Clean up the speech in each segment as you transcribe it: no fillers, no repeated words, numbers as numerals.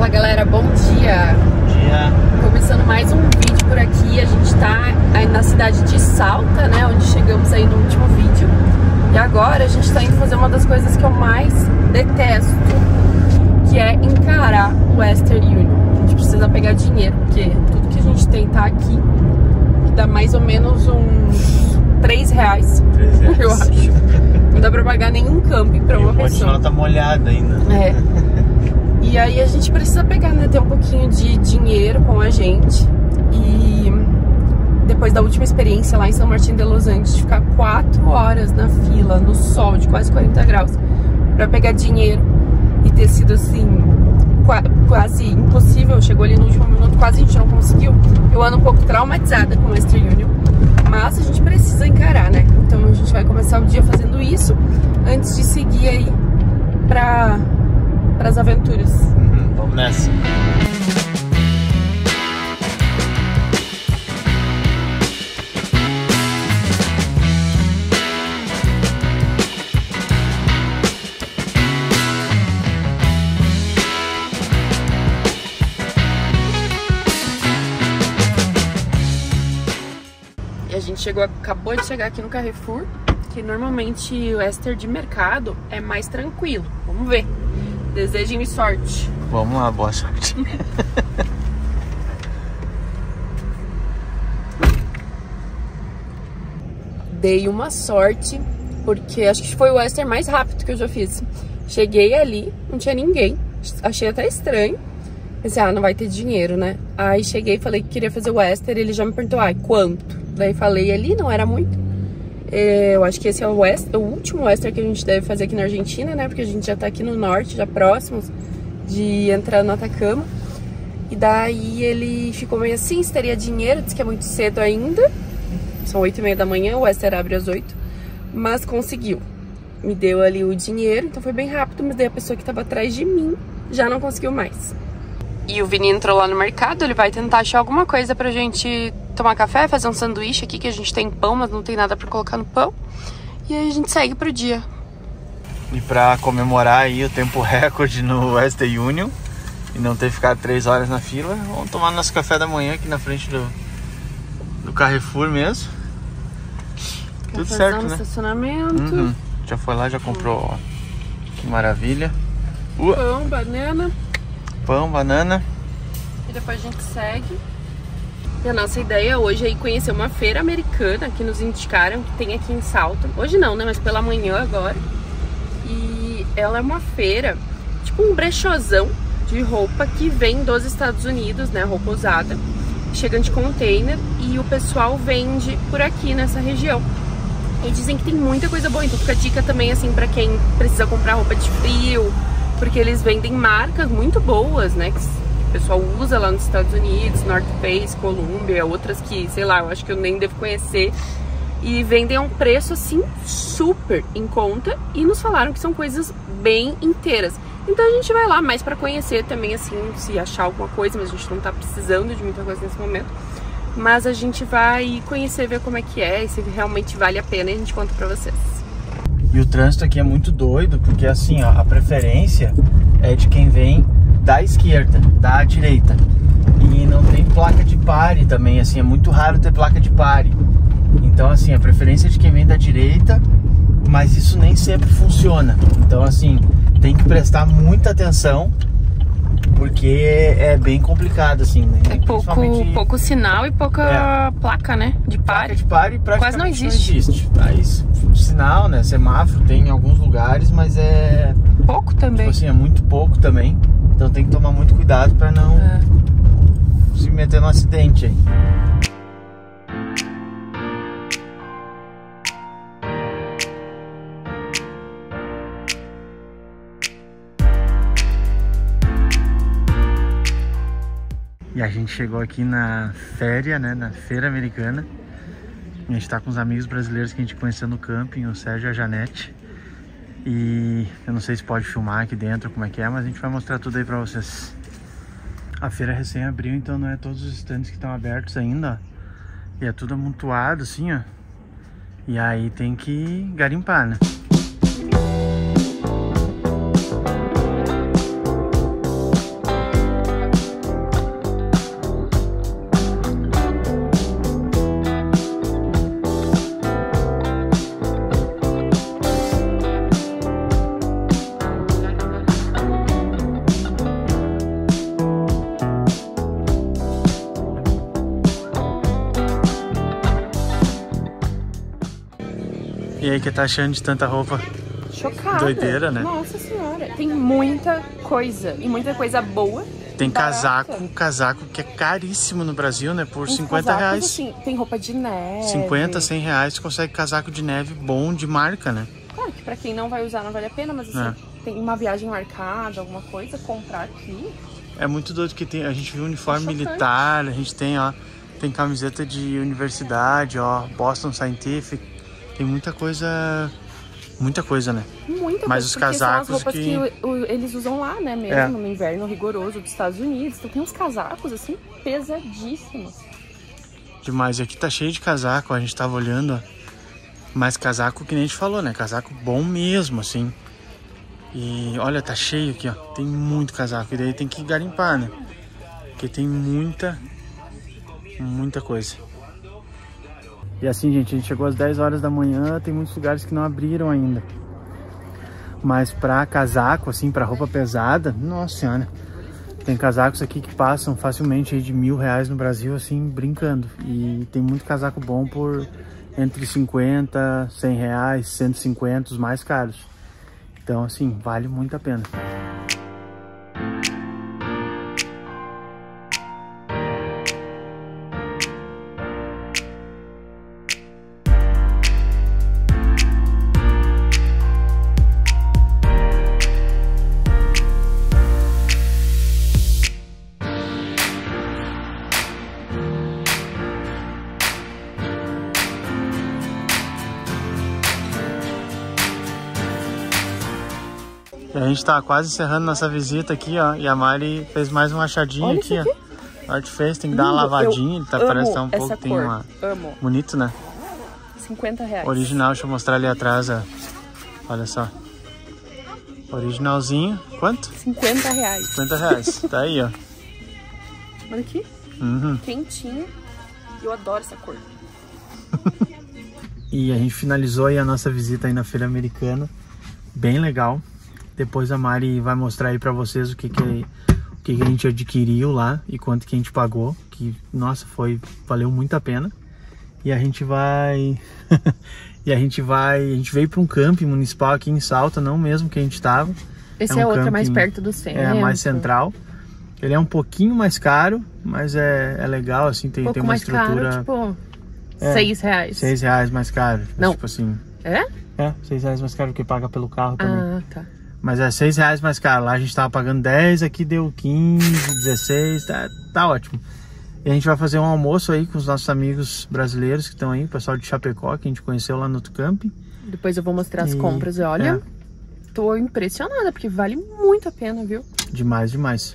galera, bom dia! Bom dia! Começando mais um vídeo por aqui. A gente tá aí na cidade de Salta, né? Onde chegamos aí no último vídeo. E agora a gente tá indo fazer uma das coisas que eu mais detesto, que é encarar o Western Union. A gente precisa pegar dinheiro, porque tudo que a gente tem tá aqui, que dá mais ou menos uns R$3, eu acho. Não dá pra pagar nenhum camping pra uma pessoa. Ela tá molhada ainda. É. E aí a gente precisa pegar, né, ter um pouquinho de dinheiro com a gente. E depois da última experiência lá em São Martin de Los Angeles, de ficar 4 horas na fila, no sol de quase 40 graus, pra pegar dinheiro, e ter sido assim, quase impossível. Chegou ali no último minuto, quase a gente não conseguiu. Eu ando um pouco traumatizada com o Western Union, mas a gente precisa encarar, né? Então a gente vai começar o dia fazendo isso, antes de seguir aí para as aventuras. Vamos nessa. E a gente acabou de chegar aqui no Carrefour, que normalmente o Western de mercado é mais tranquilo. Vamos ver. Desejem-me sorte. Vamos lá, boa sorte. Dei uma sorte, porque acho que foi o Western mais rápido que eu já fiz. Cheguei ali, não tinha ninguém. Achei até estranho. Pensei, não vai ter dinheiro, né? Aí cheguei e falei que queria fazer o Western. Ele já me perguntou, quanto? Daí falei ali, não era muito. Eu acho que esse é o último Western que a gente deve fazer aqui na Argentina, né? Porque a gente já tá aqui no norte, já próximos de entrar no Atacama. E daí ele ficou meio assim, se teria dinheiro, disse que é muito cedo ainda. São 8h30 da manhã, o Western abre às 8. Mas conseguiu. Me deu ali o dinheiro, então foi bem rápido, mas daí a pessoa que tava atrás de mim já não conseguiu mais. E o Vini entrou lá no mercado, ele vai tentar achar alguma coisa pra gente tomar café, fazer um sanduíche aqui, que a gente tem pão, mas não tem nada pra colocar no pão. E aí a gente segue pro dia. E pra comemorar aí o tempo recorde no Western Union e não ter ficado 3 horas na fila, vamos tomar nosso café da manhã aqui na frente do Carrefour mesmo. Tudo certo, né? Estacionamento. Já foi lá, já comprou, ó. Que maravilha. Pão, banana. Pão, banana. E depois a gente segue. E a nossa ideia hoje é ir conhecer uma feira americana que nos indicaram, que tem aqui em Salta. Hoje não, né? Mas pela manhã agora. E ela é uma feira, tipo um brechozão de roupa que vem dos Estados Unidos, né? Roupa usada. Chega de container e o pessoal vende por aqui nessa região. E dizem que tem muita coisa boa, então fica a dica também assim pra quem precisa comprar roupa de frio, porque eles vendem marcas muito boas, né? Que o pessoal usa lá nos Estados Unidos, North Face, Columbia, outras que, sei lá, eu acho que eu nem devo conhecer. E vendem a um preço assim super em conta e nos falaram que são coisas bem inteiras. Então a gente vai lá mais pra conhecer também, assim, se achar alguma coisa, mas a gente não tá precisando de muita coisa nesse momento. Mas a gente vai conhecer, ver como é que é e se realmente vale a pena, e a gente conta pra vocês. E o trânsito aqui é muito doido, porque assim, ó, a preferência é de quem vem da esquerda, da direita. E não tem placa de pare também, assim, é muito raro ter placa de pare. Então assim, a preferência é de quem vem da direita, mas isso nem sempre funciona. Então assim, tem que prestar muita atenção, porque é bem complicado, assim, né? É pouco sinal e pouca placa, né? De pare. Placa de pare praticamente quase não existe. Aí, sinal, né? Semáforo tem em alguns lugares, mas é pouco também. Tipo assim, é muito pouco também. Então tem que tomar muito cuidado pra não se meter no acidente aí. E a gente chegou aqui na féria, né, na feira americana. A gente tá com os amigos brasileiros que a gente conheceu no camping, o Sérgio e a Janete. E eu não sei se pode filmar aqui dentro, como é que é, mas a gente vai mostrar tudo aí pra vocês. A feira recém abriu, então não é todos os estandes que estão abertos ainda, ó. E é tudo amontoado assim, ó. E aí tem que garimpar, né? E aí, que tá achando de tanta roupa? Chocada. Doideira, né? Nossa senhora. Tem muita coisa. E muita coisa boa. Tem barata. casaco que é caríssimo no Brasil, né? Por Tem 50 reais. Assim, tem roupa de neve. 50, 100 reais você consegue casaco de neve bom, de marca, né? Claro que pra quem não vai usar não vale a pena, mas assim, tem uma viagem marcada, alguma coisa, comprar aqui. É muito doido que tem, a gente viu uniforme militar, a gente tem, ó, tem camiseta de universidade, ó, Boston Scientific, tem muita coisa, né? Muita Mas coisa, os porque casacos são as roupas que eles usam lá, né, mesmo, no inverno rigoroso dos Estados Unidos. Então tem uns casacos, assim, pesadíssimos. Demais, e aqui tá cheio de casaco, a gente tava olhando, ó, mas casaco que nem a gente falou, né, casaco bom mesmo, assim. E olha, tá cheio aqui, ó, tem muito casaco, e daí tem que garimpar, né, porque tem muita coisa. E assim, gente, a gente chegou às 10 horas da manhã, tem muitos lugares que não abriram ainda. Mas pra casaco, assim, pra roupa pesada, nossa senhora, tem casacos aqui que passam facilmente aí de R$1.000 no Brasil, assim, brincando. E tem muito casaco bom por entre 50, 100 reais, 150, os mais caros. Então, assim, vale muito a pena. A gente tá quase encerrando nossa visita aqui, ó. E a Mari fez mais um achadinho aqui, ó. A Art fez, tem que dar uma lavadinha. Ele tá, parece que tá um pouco, tem uma... Amo. Bonito, né? 50 reais. Original, deixa eu mostrar ali atrás, ó. Olha só. Originalzinho. Quanto? 50 reais. 50 reais. Tá aí, ó. Olha aqui. Uhum. Quentinho. Eu adoro essa cor. E a gente finalizou aí a nossa visita aí na Feira Americana. Bem legal. Depois a Mari vai mostrar aí pra vocês o que a gente adquiriu lá e quanto que a gente pagou. Que, nossa, valeu muito a pena. E a gente vai... a gente veio pra um camping municipal aqui em Salta, não mesmo que a gente tava. Esse é outro, é mais perto do centro. É, mais central. Ele é um pouquinho mais caro, mas é legal, assim, tem uma mais estrutura... Caro, tipo, 6 reais. 6 reais mais caro. Não. Tipo assim... É? É, 6 reais mais caro que paga pelo carro também. Ah, tá. Mas é 6 reais mais caro. Lá a gente tava pagando 10, aqui deu 15, 16, tá ótimo. E a gente vai fazer um almoço aí com os nossos amigos brasileiros que estão aí, o pessoal de Chapecó, que a gente conheceu lá no outro camping. Depois eu vou mostrar as compras e olha, tô impressionada, porque vale muito a pena, viu? Demais, demais.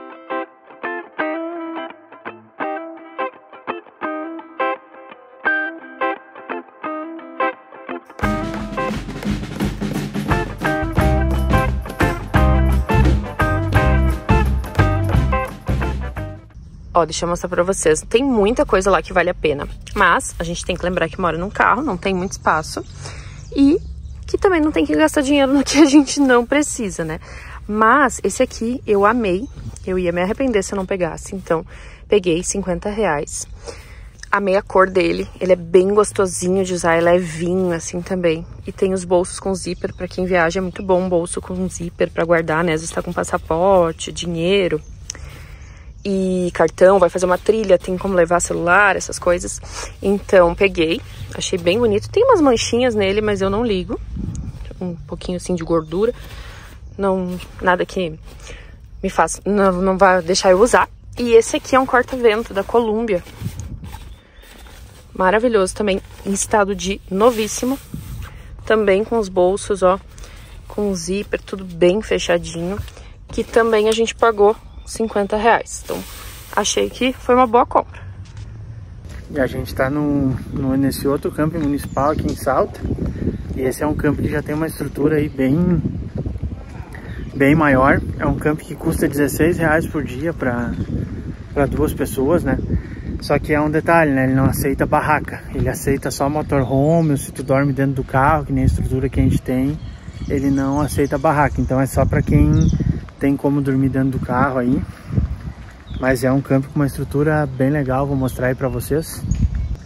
Ó, deixa eu mostrar pra vocês. Tem muita coisa lá que vale a pena. Mas a gente tem que lembrar que mora num carro, não tem muito espaço. E que também não tem que gastar dinheiro no que a gente não precisa, né? Mas esse aqui eu amei. Eu ia me arrepender se eu não pegasse. Então, peguei 50 reais. Amei a cor dele. Ele é bem gostosinho de usar, é levinho assim também. E tem os bolsos com zíper. Pra quem viaja é muito bom um bolso com zíper pra guardar, né? Às vezes tá com passaporte, dinheiro e cartão, vai fazer uma trilha, tem como levar celular, essas coisas. Então, peguei, achei bem bonito. Tem umas manchinhas nele, mas eu não ligo. Um pouquinho assim de gordura. Não, nada que me faça, não vai deixar eu usar. E esse aqui é um corta-vento da Columbia. Maravilhoso também, em estado de novíssimo. Também com os bolsos, ó, com zíper, tudo bem fechadinho. Que também a gente pagou 50 reais. Então, achei que foi uma boa compra. E a gente tá nesse outro camping municipal aqui em Salta. E esse é um camping que já tem uma estrutura aí bem maior. É um camping que custa 16 reais por dia para 2 pessoas, né? Só que é um detalhe, né? Ele não aceita barraca. Ele aceita só motorhome, ou se tu dorme dentro do carro, que nem a estrutura que a gente tem, ele não aceita barraca. Então é só para quem tem como dormir dentro do carro aí. Mas é um camping com uma estrutura bem legal, vou mostrar aí pra vocês.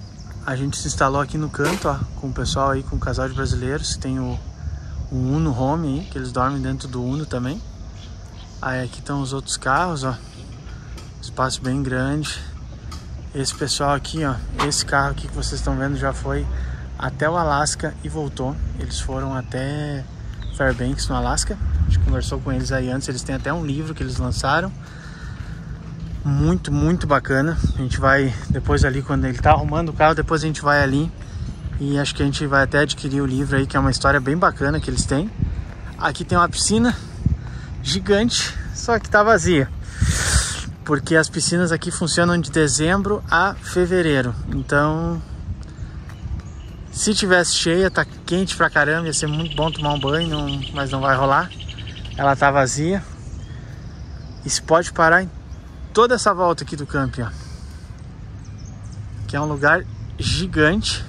A gente se instalou aqui no canto, ó, com o pessoal aí, com o casal de brasileiros. Tem o Uno Home aí, que eles dormem dentro do Uno também. Aí aqui estão os outros carros, ó. Espaço bem grande. Esse pessoal aqui, ó, esse carro aqui que vocês estão vendo já foi até o Alasca e voltou. Eles foram até Fairbanks, no Alasca. A gente conversou com eles aí antes. Eles têm até um livro que eles lançaram. Muito, muito bacana. A gente vai depois ali, quando ele tá arrumando o carro, depois a gente vai ali e acho que a gente vai até adquirir o livro aí, que é uma história bem bacana que eles têm. Aqui tem uma piscina gigante, só que tá vazia, porque as piscinas aqui funcionam de dezembro a fevereiro. Então, se tivesse cheia, tá quente pra caramba, ia ser muito bom tomar um banho, mas não vai rolar. Ela tá vazia. E se pode parar em toda essa volta aqui do camping, ó, que é um lugar gigante,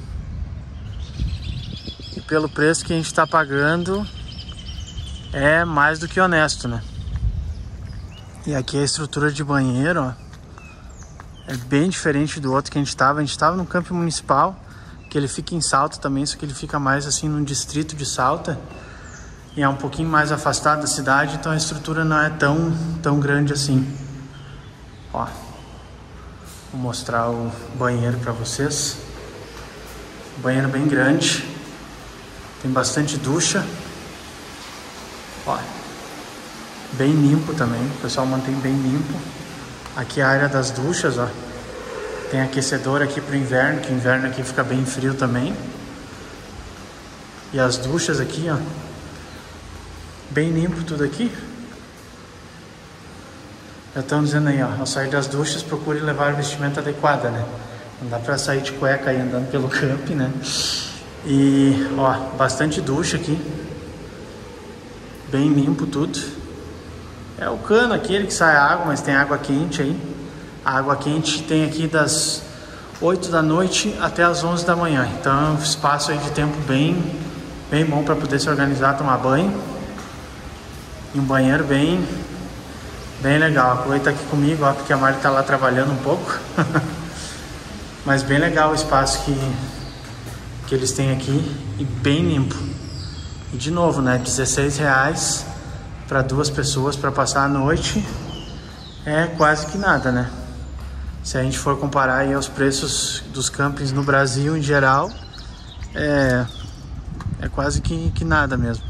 e pelo preço que a gente tá pagando é mais do que honesto, né? E aqui a estrutura de banheiro, ó, é bem diferente do outro que a gente tava no camping municipal, que ele fica em Salta também, só que ele fica mais assim no distrito de Salta e é um pouquinho mais afastado da cidade, então a estrutura não é tão grande assim. Ó, vou mostrar o banheiro para vocês. Banheiro bem grande, tem bastante ducha. Ó, bem limpo também, o pessoal mantém bem limpo. Aqui é a área das duchas, ó. Tem aquecedor aqui pro inverno, que o inverno aqui fica bem frio também. E as duchas aqui, ó, bem limpo tudo aqui. Já estão dizendo aí, ó, ao sair das duchas, procure levar vestimenta adequada, né? Não dá pra sair de cueca aí andando pelo camping, né? E, ó, bastante ducha aqui. Bem limpo tudo. É o cano aquele que sai água, mas tem água quente aí. A água quente tem aqui das 8 da noite até as 11 da manhã. Então é um espaço aí de tempo bem bom para poder se organizar, tomar banho. E um banheiro bem legal. A Chloe tá aqui comigo, ó, porque a Mari tá lá trabalhando um pouco. Mas bem legal o espaço que eles têm aqui e bem limpo. E de novo, né, R$16 para 2 pessoas para passar a noite é quase que nada, né? Se a gente for comparar aí aos preços dos campings no Brasil em geral, é quase que nada mesmo.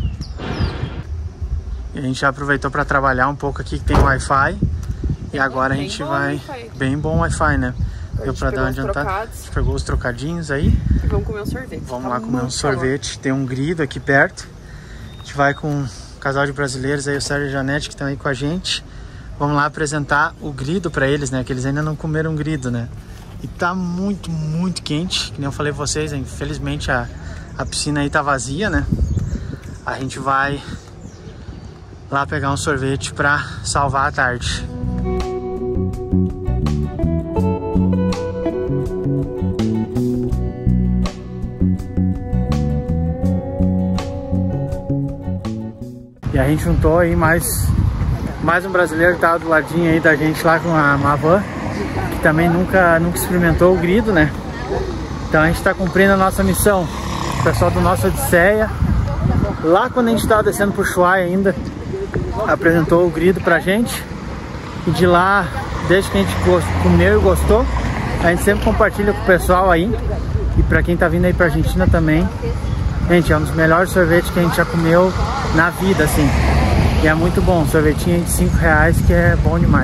E a gente já aproveitou para trabalhar um pouco aqui, que tem Wi-Fi. E agora a gente vai... Bem bom Wi-Fi, né? Deu para dar uma adiantada. A gente pegou os trocadinhos aí. E vamos comer um sorvete. Vamos lá comer um sorvete. Tem um grido aqui perto. A gente vai com um casal de brasileiros aí, o Sérgio e a Janete, que estão aí com a gente. Vamos lá apresentar o grido para eles, né? Que eles ainda não comeram grido, né? E tá muito, muito quente. Que nem eu falei pra vocês, infelizmente a piscina aí tá vazia, né? A gente vai lá pegar um sorvete para salvar a tarde. E a gente juntou aí mais um brasileiro que tava do ladinho aí da gente lá com a Mavan, que também nunca experimentou o grido, né? Então a gente tá cumprindo a nossa missão. O pessoal do nosso Odisseia, lá quando a gente tava descendo pro Ushuaia ainda, apresentou o grido pra gente. E de lá, desde que a gente comeu e gostou, a gente sempre compartilha com o pessoal aí. E pra quem tá vindo aí pra Argentina também, gente, é um dos melhores sorvetes que a gente já comeu na vida, assim. E é muito bom, sorvetinho de R$5, que é bom demais.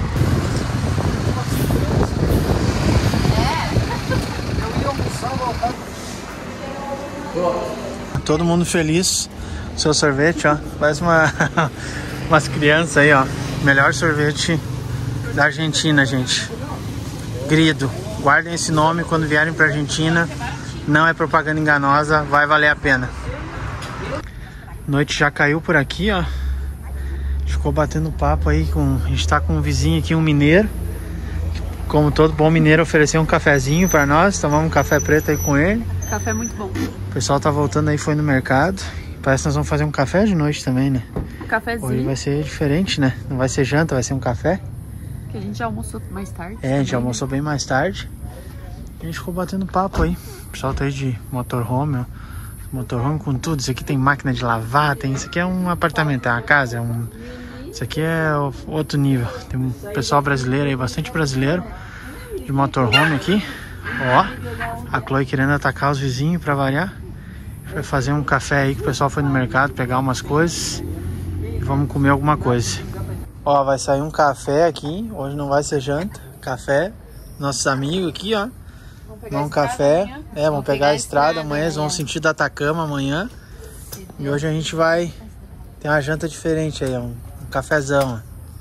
Todo mundo feliz. Seu sorvete, ó, faz umas crianças aí, ó. Melhor sorvete da Argentina, gente. Grido. Guardem esse nome quando vierem pra Argentina. Não é propaganda enganosa, vai valer a pena. Noite já caiu por aqui, ó. Ficou batendo papo aí com... A gente tá com um vizinho aqui, um mineiro. Como todo bom mineiro, ofereceu um cafezinho pra nós. Tomamos um café preto aí com ele. Café muito bom. O pessoal tá voltando aí, foi no mercado. Parece que nós vamos fazer um café de noite também, né? Um cafezinho. Hoje vai ser diferente, né? Não vai ser janta, vai ser um café. Que a gente já almoçou mais tarde. É, a gente almoçou bem mais tarde. A gente ficou batendo papo aí. O pessoal tá aí de motorhome, ó. Motorhome com tudo. Isso aqui tem máquina de lavar, tem... Isso aqui é um apartamento, é uma casa, Isso aqui é outro nível. Tem um pessoal brasileiro aí, bastante brasileiro de motorhome aqui. Ó, a Chloe querendo atacar os vizinhos pra variar. A gente vai fazer um café aí que o pessoal foi no mercado pegar umas coisas. E vamos comer alguma coisa. Ó, vai sair um café aqui. Hoje não vai ser janta. Café. Nossos amigos aqui, ó. Vamos café. Vamos pegar a estrada amanhã. Eles vão sentir da Atacama amanhã. E hoje a gente vai ter uma janta diferente aí, um cafezão.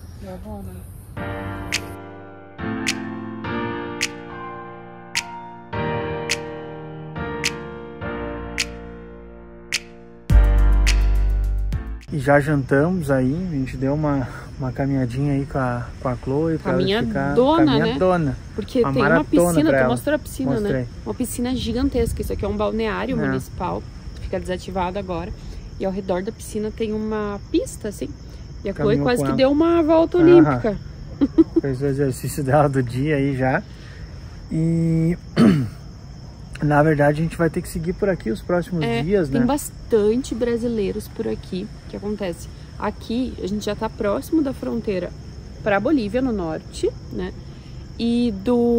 E já jantamos aí, a gente deu uma caminhadinha aí com a Chloe. Caminhadona, né? Porque tem uma piscina, tu mostrou a piscina, Mostrei. né? Uma piscina gigantesca, isso aqui é um balneário municipal, fica desativado agora. E ao redor da piscina tem uma pista, assim. E a Chloe quase que deu uma volta olímpica. Fez o exercício dela do dia aí já. E... Na verdade, a gente vai ter que seguir por aqui os próximos dias, né? Tem bastante brasileiros por aqui. O que acontece? Aqui, a gente já tá próximo da fronteira pra Bolívia, no norte, né? E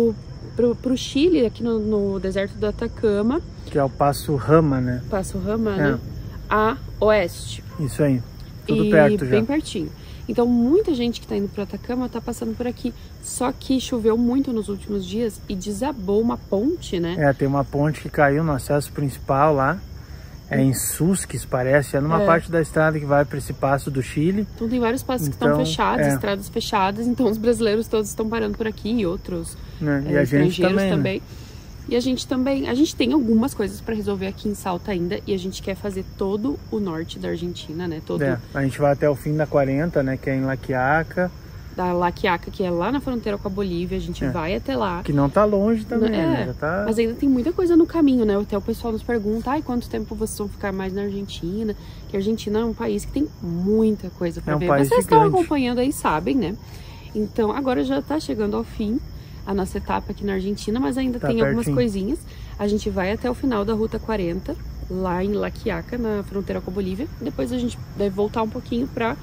pro Chile, aqui no deserto do Atacama. Que é o Passo Rama, né? Passo Rama, né? A oeste. Isso aí. Tudo perto já. Bem pertinho. Então, muita gente que tá indo pro Atacama tá passando por aqui. Só que choveu muito nos últimos dias e desabou uma ponte, né? Tem uma ponte que caiu no acesso principal lá. É em Susques, parece. É numa parte da estrada que vai para esse passo do Chile. Então, tem vários passos que estão fechados, estradas fechadas. Então, os brasileiros todos estão parando por aqui e outros e a estrangeiros gente também. E a gente também, a gente tem algumas coisas para resolver aqui em Salta ainda, e a gente quer fazer todo o norte da Argentina, né? A gente vai até o fim da 40, né? Que é em La Quiaca. Da La Quiaca, que é lá na fronteira com a Bolívia, a gente vai até lá. Que não tá longe também, né? Já tá... Mas ainda tem muita coisa no caminho, né? Até o pessoal nos pergunta, quanto tempo vocês vão ficar mais na Argentina? Que a Argentina é um país que tem muita coisa para ver. Vocês estão acompanhando aí, sabem, né? Então, agora já tá chegando ao fim a nossa etapa aqui na Argentina, mas ainda tem algumas coisinhas. A gente vai até o final da Ruta 40, lá em La Quiaca, na fronteira com a Bolívia. Depois a gente deve voltar um pouquinho para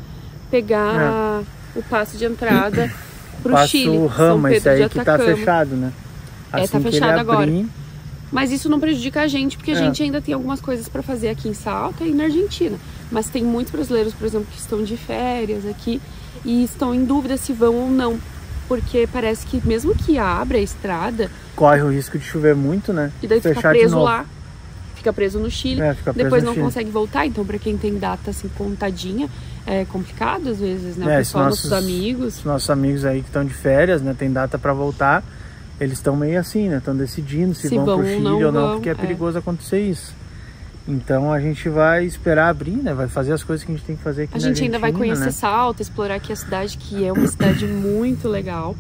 pegar o passo de entrada pro Chile. Passo Rama, esse aí que tá fechado, né? Assim tá fechado agora. Mas isso não prejudica a gente, porque a gente ainda tem algumas coisas para fazer aqui em Salta e na Argentina. Mas tem muitos brasileiros, por exemplo, que estão de férias aqui e estão em dúvida se vão ou não. Porque parece que mesmo que abra a estrada... Corre o risco de chover muito, né? E daí fica preso lá. Fica preso no Chile. Depois não consegue voltar. Então, para quem tem data assim contadinha, é complicado às vezes, né? O pessoal, nossos amigos... Os nossos amigos aí que estão de férias, né? Tem data para voltar. Eles estão meio assim, né? Estão decidindo se vão pro Chile ou não. Porque é perigoso acontecer isso. Então a gente vai esperar abrir, né? Vai fazer as coisas que a gente tem que fazer aqui na Argentina. A gente ainda vai conhecer Salta, explorar aqui a cidade, que é uma cidade muito legal.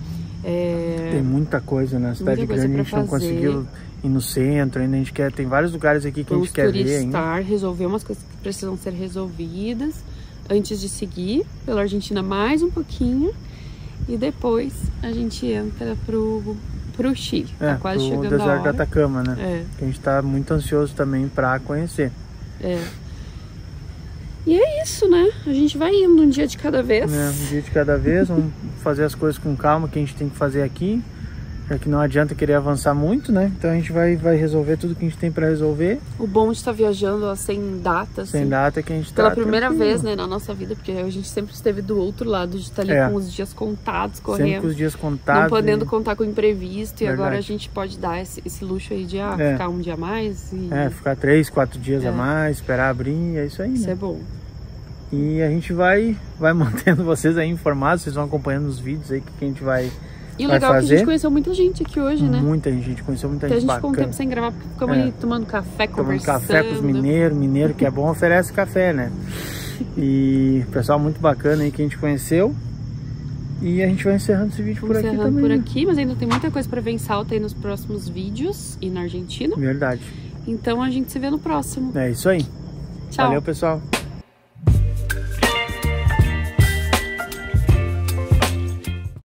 Tem muita coisa, né? Cidade grande, a gente não conseguiu ir no centro, ainda a gente quer... Tem vários lugares aqui que a gente quer ver ainda. Resolver umas coisas que precisam ser resolvidas antes de seguir pela Argentina mais um pouquinho. E depois a gente entra pro Chile. Tá quase chegando a hora. O deserto do Atacama, né? Que a gente tá muito ansioso também pra conhecer. E é isso, né? A gente vai indo um dia de cada vez. Um dia de cada vez, vamos fazer as coisas com calma que a gente tem que fazer aqui. Já que não adianta querer avançar muito, né? Então a gente vai resolver tudo que a gente tem pra resolver. O bom de estar viajando sem data, assim. Sem data que a gente pela primeira vez, né, na nossa vida, porque a gente sempre esteve do outro lado, de estar ali com os dias contados, correndo. Sempre com os dias contados. Não podendo contar com o imprevisto. E agora a gente pode dar esse luxo aí de ficar um dia a mais. Ficar 3, 4 dias a mais, esperar abrir, é isso aí, Isso né? é bom. E a gente vai mantendo vocês aí informados, vocês vão acompanhando os vídeos aí que a gente vai... E o legal é que a gente conheceu muita gente aqui hoje, né? Muita gente, conheceu muita gente bacana. A gente ficou um tempo sem gravar, porque ficamos ali tomando café, conversando. Tomando café com os mineiros, mineiro que é bom oferece café, né? E pessoal muito bacana aí que a gente conheceu. E a gente vai encerrando esse vídeo por aqui também. Encerrando por aqui, mas ainda tem muita coisa pra ver em Salta aí nos próximos vídeos e na Argentina. Verdade. Então a gente se vê no próximo. É isso aí. Tchau. Valeu, pessoal.